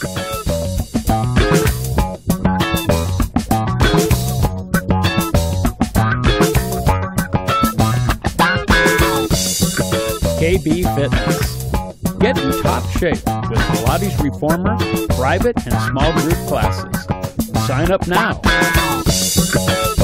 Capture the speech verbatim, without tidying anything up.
K B Fitness. Get in top shape with Pilates Reformer, private and small group classes. Sign up now.